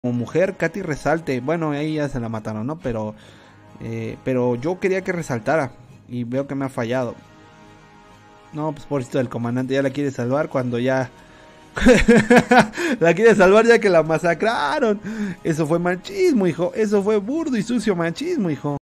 como mujer, Katy resalte. Bueno, ahí ya se la mataron, ¿no? Pero yo quería que resaltara y veo que me ha fallado. No, pues pobrecito del comandante ya la quiere salvar cuando ya... la quiere salvar ya que la masacraron. Eso fue machismo, hijo. Eso fue burdo y sucio machismo, hijo.